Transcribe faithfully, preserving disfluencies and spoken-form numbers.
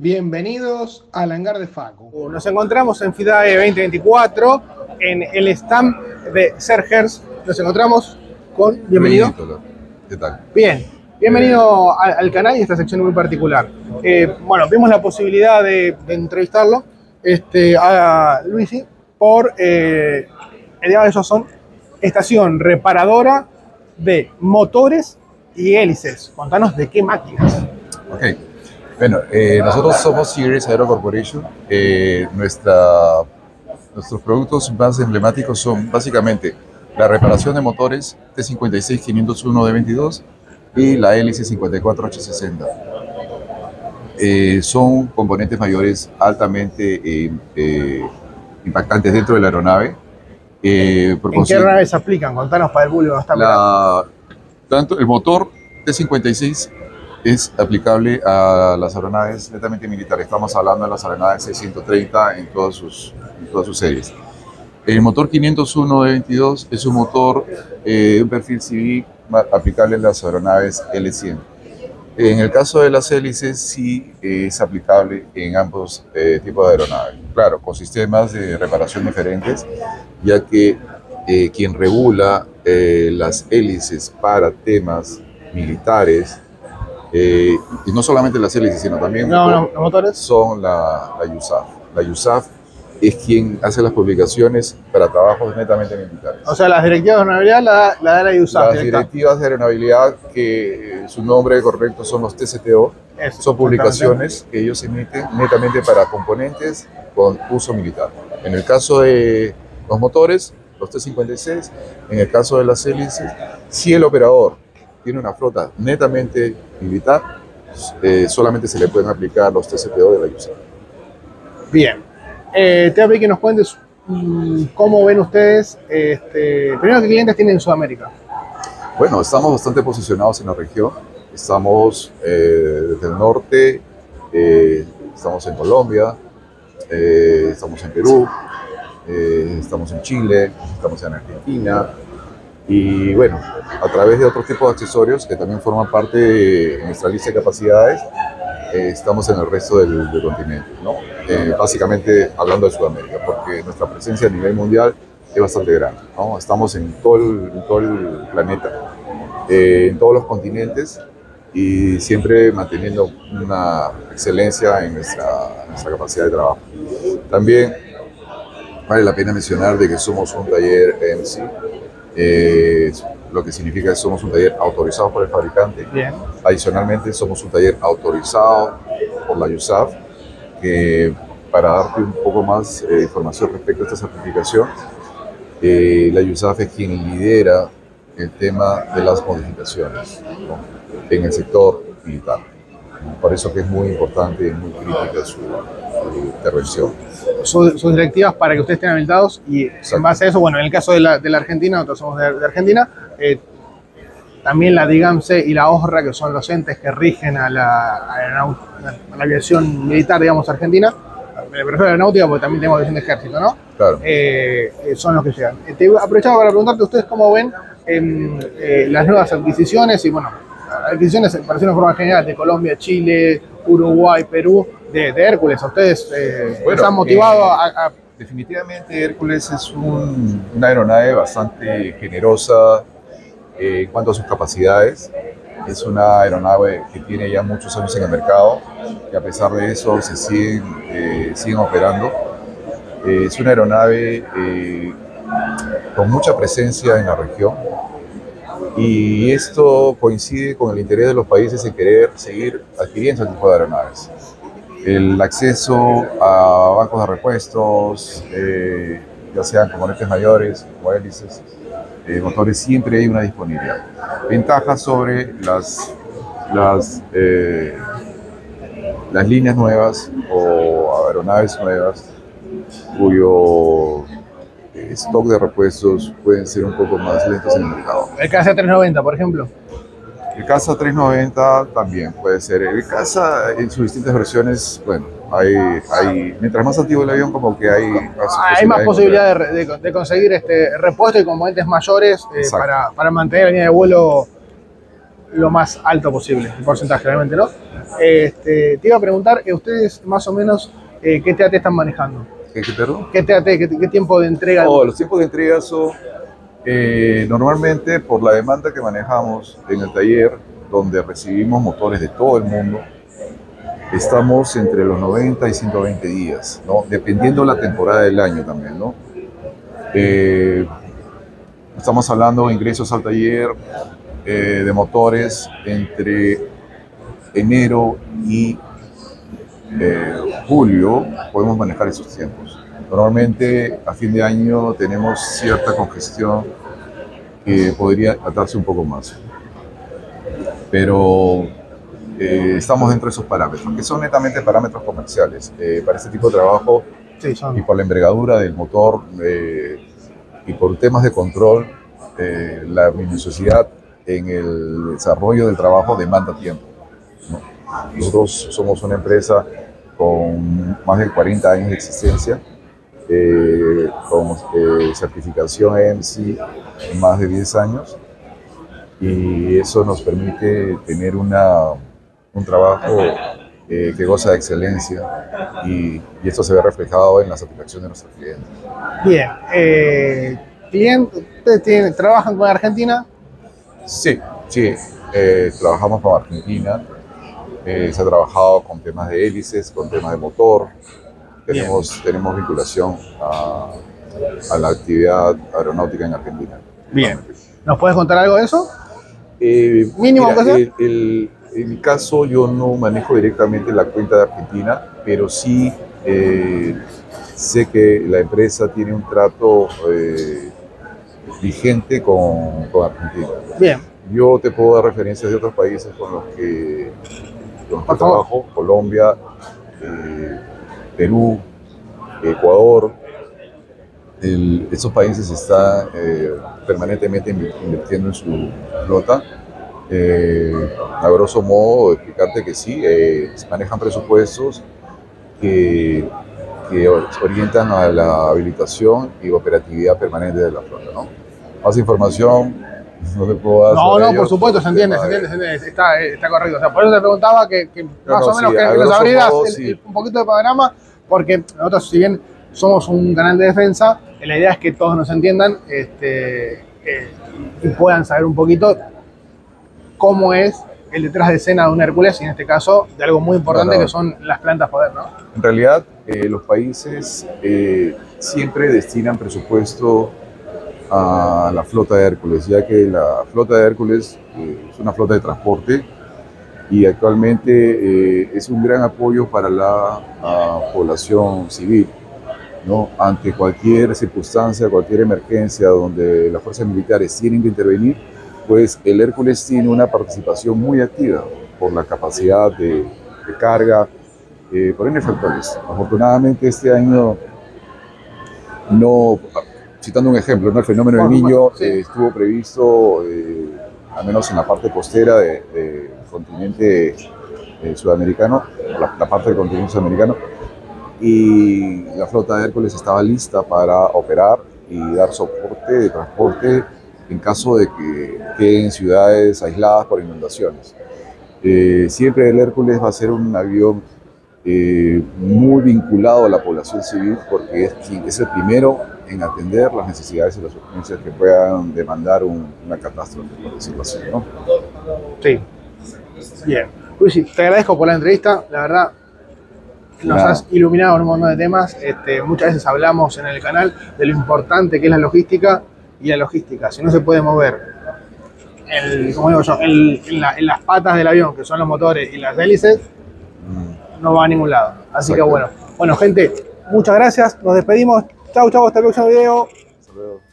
Bienvenidos al hangar de Facu. Nos encontramos en FIDAE veinte veinticuatro, en el stand de Sergers. Nos encontramos con... Bienvenido. ¿Qué tal? Bien, bienvenido eh, al canal y a esta sección muy particular. Eh, bueno, vimos la posibilidad de, de entrevistarlo este, a Luisi por, eh, el día de ellos son estación reparadora de motores y hélices. Contanos de qué máquinas. Ok. Bueno, eh, nosotros somos Sears Aero Corporation. Eh, nuestra, nuestros productos más emblemáticos son básicamente la reparación de motores T cincuenta y seis quinientos uno D veintidós y la hélice cincuenta y cuatro H sesenta. Eh, son componentes mayores altamente eh, eh, impactantes dentro de la aeronave. Eh, ¿En qué aeronaves se aplican? Contanos para el público que está la, tanto el motor T cincuenta y seis es aplicable a las aeronaves netamente militares. Estamos hablando de las aeronaves C ciento treinta en todas sus, en todas sus series. El motor quinientos uno D veintidós es un motor eh, de un perfil civil aplicable en las aeronaves L cien. En el caso de las hélices sí eh, es aplicable en ambos eh, tipos de aeronaves. Claro, con sistemas de reparación diferentes, ya que eh, quien regula eh, las hélices para temas militares, Eh, y no solamente las hélices, sino también no, no, los motores son la, la USAF. La USAF es quien hace las publicaciones para trabajos netamente militares. O sea, las directivas de aeronabilidad la, la da la USAF. Las directivas de aeronabilidad, que eh, su nombre correcto son los T C T O, Eso, son publicaciones que ellos emiten netamente para componentes con uso militar. En el caso de los motores, los T cincuenta y seis, en el caso de las hélices, si el operador tiene una flota netamente militar, eh, solamente se le pueden aplicar los T C T O de la USAF. Bien. Eh, te voy a pedir que nos cuentes mmm, cómo ven ustedes, este, primero, qué clientes tienen en Sudamérica. Bueno, estamos bastante posicionados en la región. Estamos eh, desde el norte, eh, estamos en Colombia, eh, estamos en Perú, eh, estamos en Chile, estamos en Argentina. Y bueno, a través de otros tipos de accesorios que también forman parte de nuestra lista de capacidades, eh, estamos en el resto del, del continente, ¿no? Eh, básicamente hablando de Sudamérica, porque nuestra presencia a nivel mundial es bastante grande, ¿no? Estamos en todo el, en todo el planeta, eh, en todos los continentes, y siempre manteniendo una excelencia en nuestra, nuestra capacidad de trabajo. También vale la pena mencionar de que somos un taller M C. Eh, lo que significa que somos un taller autorizado por el fabricante. Bien. Adicionalmente somos un taller autorizado por la USAF, que para darte un poco más de eh, información respecto a esta certificación, eh, la USAF es quien lidera el tema de las modificaciones, ¿no?, en el sector militar. Por eso que es muy importante y muy crítica su, su intervención. Sus, sus directivas para que ustedes estén habilitados, y Exacto. En base a eso, bueno, en el caso de la, de la Argentina, nosotros somos de, de Argentina, eh, también la DIGAMSE y la OSRA, que son los entes que rigen a la, a la, a la aviación militar, digamos, argentina. Me prefiero la aeronáutica porque también tenemos aviación de ejército, ¿no? Claro. Eh, eh, son los que llegan. Eh, te aprovechaba para preguntarte, ¿ustedes cómo ven eh, eh, las nuevas adquisiciones? Y bueno, adquisiciones, para decir de una forma general, de Colombia, Chile, Uruguay, Perú, de, de Hércules. ¿A ustedes eh, bueno, les han motivado eh, a, a...? Definitivamente Hércules es un, una aeronave bastante generosa eh, en cuanto a sus capacidades. Es una aeronave que tiene ya muchos años en el mercado y a pesar de eso se siguen, eh, siguen operando. Eh, es una aeronave eh, con mucha presencia en la región. Y esto coincide con el interés de los países en querer seguir adquiriendo este tipo de aeronaves. El acceso a bancos de repuestos, eh, ya sean componentes mayores o hélices, eh, motores, siempre hay una disponibilidad. Ventajas sobre las, las, eh, las líneas nuevas o aeronaves nuevas, cuyo stock de repuestos pueden ser un poco más lentos en el mercado. El C A S A trescientos noventa, por ejemplo. El C A S A trescientos noventa también puede ser. El C A S A en sus distintas versiones, bueno, hay, hay mientras más antiguo el avión, como que hay más hay más posibilidad de, de, de conseguir este repuesto y componentes mayores eh, para, para mantener la línea de vuelo lo más alto posible, el porcentaje realmente, ¿no? Este, te iba a preguntar, eh, ustedes más o menos, eh, ¿qué T A T están manejando? ¿Qué, qué, perdón? ¿Qué T A T, qué, qué tiempo de entrega? Oh, los tiempos de entrega son eh, normalmente por la demanda que manejamos en el taller, donde recibimos motores de todo el mundo, estamos entre los noventa y ciento veinte días, ¿no? Dependiendo la temporada del año también, ¿no? Eh, estamos hablando de ingresos al taller eh, de motores entre enero y eh, julio, podemos manejar esos tiempos. Normalmente a fin de año tenemos cierta congestión que podría atarse un poco más, pero eh, estamos dentro de esos parámetros, que son netamente parámetros comerciales. Eh, para este tipo de trabajo, sí, son. Y por la envergadura del motor eh, y por temas de control, eh, la minuciosidad en el desarrollo del trabajo demanda tiempo, ¿no? Nosotros somos una empresa con más de cuarenta años de existencia, eh, con eh, certificación E M C en más de diez años, y eso nos permite tener una, un trabajo eh, que goza de excelencia, y, y esto se ve reflejado en la satisfacción de nuestros clientes. Bien, eh, ¿clientes ustedes trabajan con Argentina? Sí, sí, eh, trabajamos con Argentina. Eh, se ha trabajado con temas de hélices, con temas de motor. Tenemos, tenemos vinculación a, a la actividad aeronáutica en Argentina. Bien. ¿Nos puedes contar algo de eso? Eh, Mínimo, mira, ¿qué el, el, en mi caso, yo no manejo directamente la cuenta de Argentina, pero sí eh, sé que la empresa tiene un trato eh, vigente con, con Argentina. Bien. Yo te puedo dar referencias de otros países con los que Por trabajo, Colombia, eh, Perú, Ecuador. El, esos países están eh, permanentemente invirtiendo en su flota. Eh, a grosso modo, explicarte que sí, eh, se manejan presupuestos que, que orientan a la habilitación y operatividad permanente de la flota, ¿no? Más información no te puedo dar. No, no, ellos, por supuesto, se entiende, se entiende, se entiende, está, está correcto. O sea, por eso te preguntaba que, que más no, no, o menos sí, que, que nos abrieras modo, el, sí. el, un poquito de panorama, porque nosotros, si bien somos un canal de defensa, la idea es que todos nos entiendan este, eh, y puedan saber un poquito cómo es el detrás de escena de un Hércules, y en este caso de algo muy importante, no, no. que son las plantas poder, ¿no? En realidad, eh, los países eh, siempre destinan presupuesto a la flota de Hércules, ya que la flota de Hércules eh, es una flota de transporte y actualmente eh, es un gran apoyo para la uh, población civil, ¿no? Ante cualquier circunstancia, cualquier emergencia donde las fuerzas militares tienen que intervenir, pues el Hércules tiene una participación muy activa por la capacidad de, de carga, eh, por N factores. Afortunadamente este año no... Citando un ejemplo, ¿no? El fenómeno del Niño sí. eh, estuvo previsto, eh, al menos en la parte costera del de continente eh, sudamericano, la, la parte del continente sudamericano, y la flota de Hércules estaba lista para operar y dar soporte de transporte en caso de que queden ciudades aisladas por inundaciones. Eh, siempre el Hércules va a ser un avión eh, muy vinculado a la población civil, porque es, es el primero en atender las necesidades y las urgencias que puedan demandar un, una catástrofe, por decirlo así, ¿no? Sí. Bien. Luis, te agradezco por la entrevista, la verdad nos Nada. has iluminado en un montón de temas. Este, muchas veces hablamos en el canal de lo importante que es la logística, y la logística, si no se puede mover el, como digo yo, el, en, la, en las patas del avión, que son los motores y las hélices, mm. no va a ningún lado. Así Exacto. que bueno, bueno gente, muchas gracias, nos despedimos. Chau, chau, hasta el próximo video. Hasta luego.